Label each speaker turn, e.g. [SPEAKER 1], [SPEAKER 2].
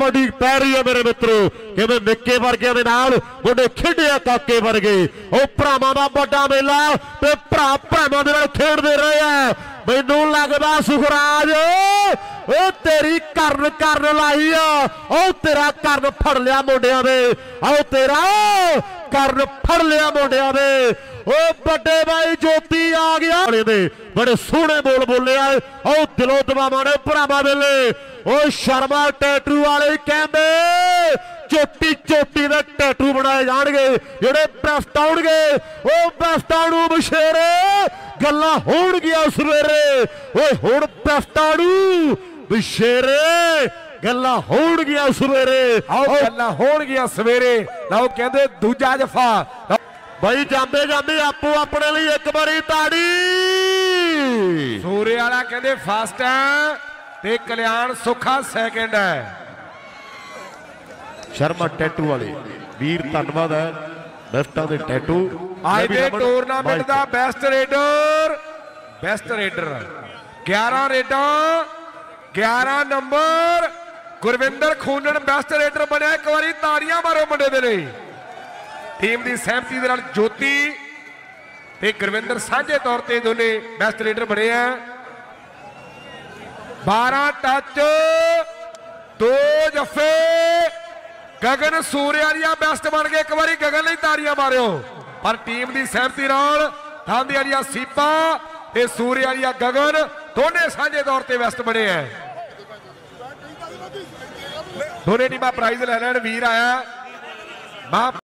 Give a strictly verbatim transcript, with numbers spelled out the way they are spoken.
[SPEAKER 1] कबड्डी पै रही है मेरे मित्रों किवें निक्के वर्गियां दे नाल मुंडे खेडिया काके वर्गे ओ भरावां दा वड्डा मेला ते भरा भरावां दे नाल खेडदे रहे आ मैनू लगदा सुखराज ओ तेरी करन करन लाई आ ओ तेरा करन फड़ लिया मुंडियां दे ओ तेरा करन फड़ लिया मुंडियां दे ओ बड़े भाई ज्योति आ गया बड़े सोहने बोल बोले आए ओ दिलों दबावां ने भरावां वेले ओ शर्मा टैटू वाले कहंदे चोटी चोटी दे टैटू बनाए जाणगे जिहड़े बेस्ट आउणगे ओ बेस्ट आउणू बशेरे गल्लां होणगियां सवेरे ओए हुण बेस्ट आउणू बशेरे गल्लां होणगियां सवेरे
[SPEAKER 2] आओ गल्लां होणगियां सवेरे लाओ कहंदे दूजा जफा
[SPEAKER 1] भाई जाते जाते आपो अपने लिए एक बारी ताड़ी
[SPEAKER 2] सूर्य वाला कहते फस्ट है ते कल्याण सुखा सेकंड है
[SPEAKER 1] शर्मा टैटू वाले वीर धन्यवाद है बेस्टा दे टैटू
[SPEAKER 2] आज दे टूरनामेंट दा बेस्ट रेडर बेस्ट रेडर ग्यारह रेडर ग्यारह नंबर गुरविंदर खूनन बेस्ट रेडर बनया एक बारी ताड़ियां मारो मुंडे दे लई टीम की सहमति के नाल ज्योति ते गुरविंदर साझे तौर पर दोने बेस्ट रेडर बने हैं बारह टच दो जफे गगन सूर्यालिया बेस्ट बन गए एक बारी गगन नहीं तारियां मारियो पर टीम की सहमति नाल थांदी वालिया सीपा ते सूर्यालिया गगन दोने साझे तौर पर बेस्ट बने हैं दोने टीमां प्राइज ले लैण वीर आया।